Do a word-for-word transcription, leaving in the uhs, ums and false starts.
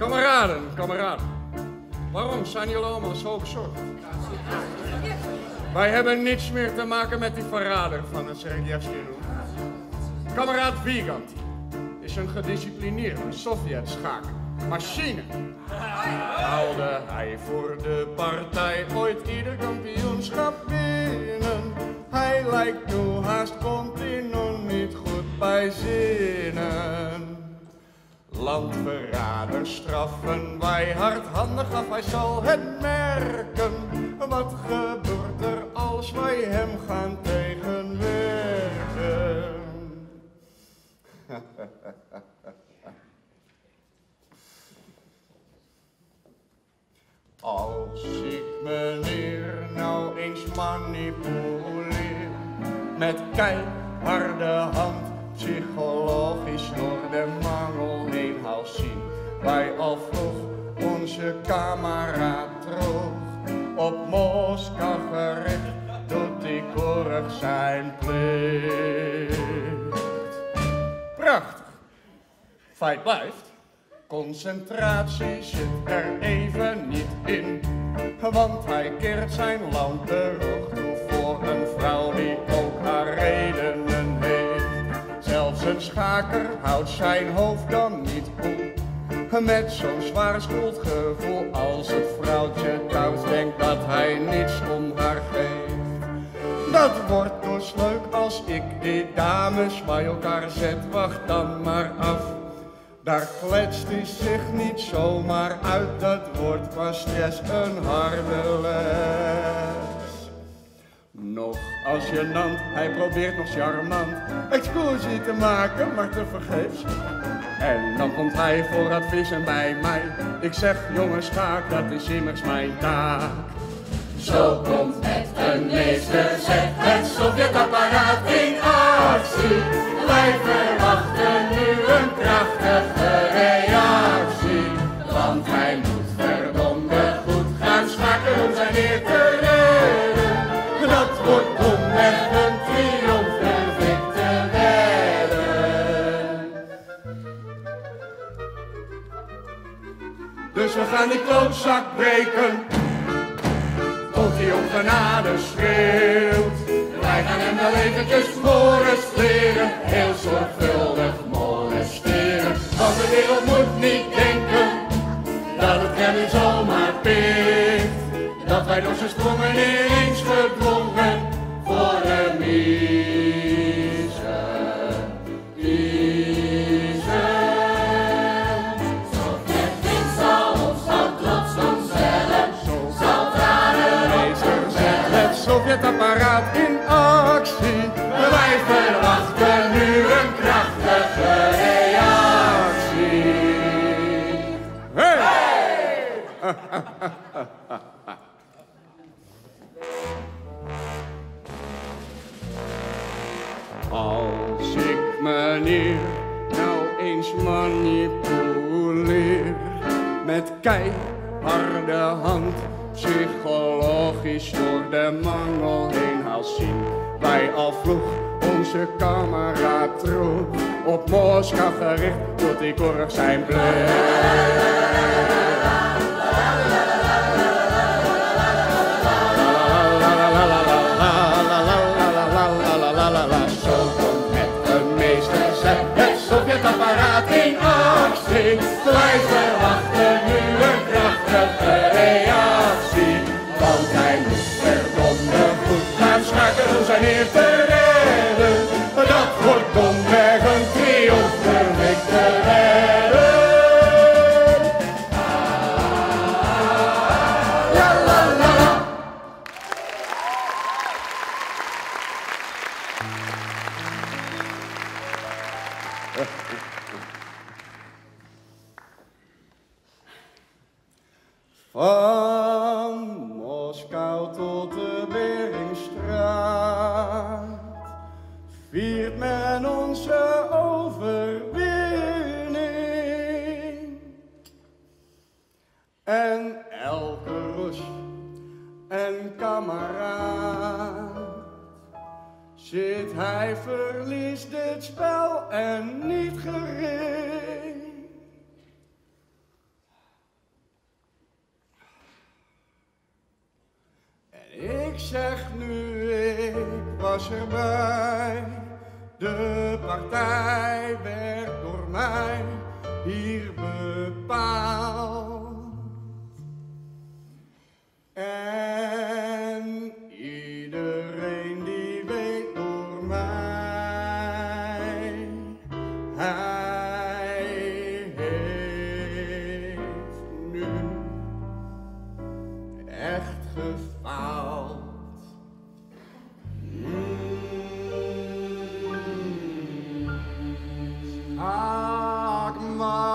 Kameraden, kameraden. Waarom zijn jullie allemaal zo bezorgd? Wij hebben niets meer te maken met die verrader van het Sergejevski-roem. Kameraad Viganti is een gedisciplineerde Sovjet-schaakmachine. Haalde hij voor de partij ooit ieder kampioenschap binnen? Hij lijkt nu haast continu niet goed bij zinnen. Landverraders straffen wij hardhandig af, hij zal het merken. Wat gebeurt er als wij hem gaan tegenwerken? Als ik meneer nou eens manipuleer met keiharde hand, psychologisch door de mangel heen haal, zien wij al vroeg onze kameraad droog. Op Moskou gericht doet hij keurig zijn plicht. Prachtig. Feit blijft, concentratie zit er even niet in, want hij keert zijn land terug toe voor een vrouw die ook haar redenen heeft. Zelfs een schaker houdt zijn hoofd dan niet koel, met zo'n zwaar schuldgevoel als het vrouwtje thuis denkt dat hij niets om haar geeft. Dat wordt dus leuk als ik die dames bij elkaar zet, wacht dan maar af. Daar kletst hij zich niet zomaar uit, dat wordt qua stress een harde les. Nog als gênant, hij probeert nog charmant excusie te maken, maar te vergeefs. En dan komt hij voor adviezen bij mij. Ik zeg, jongens, schaak, dat is immers mijn taak. Zo komt het een meester, zet het Sovjetapparaat in actie. Wij verwachten nu een krachtige reactie. Want hij moet verdomde goed gaan schaken om zijn eer te redden. Dat wordt domweg een triomf, durf ik te wedden. Dus we gaan die klootzak breken, tot hij om genade schreeuwt. Wij gaan hem wel eventjes molesteren, heel zorgvuldig molesteren. Want de wereld moet niet denken dat het Kremlin zomaar pikt. Dat wij door zijn sprongen ineens gedwongen voor hem kiezen, kiezen. Sovjet-Wien zal ons van trots doen zwellen, zal tranen meester zetten. Het Sovjetapparaat in actie. Wij verwachten nu een krachtige reactie. Hey! Hey! Als ik meneer nou eens manipuleer met keiharde hand, psychologisch door de mangel heen haal, zien wij al vroeg onze kameraad terug. Op Moskou gericht doet hij keurig zijn plicht. Sovjetapparaat in actie. Wij verwachten nu een krachtige reactie. Want hij moet verdomde goed gaan schaken om zijn eer te redden. Dat wordt domweg een triomf, durf ik te wedden. La la la la. Van Moskou tot de Beringstraat viert men onze overwinning. En elke Rus en kameraad zit hij verliest dit spel en niet gering. Ik zeg nu, ik was erbij. De partij werd door mij hier bepaald. En iedereen die weet door mij, hij heeft nu echt gefaald. Schaak maar.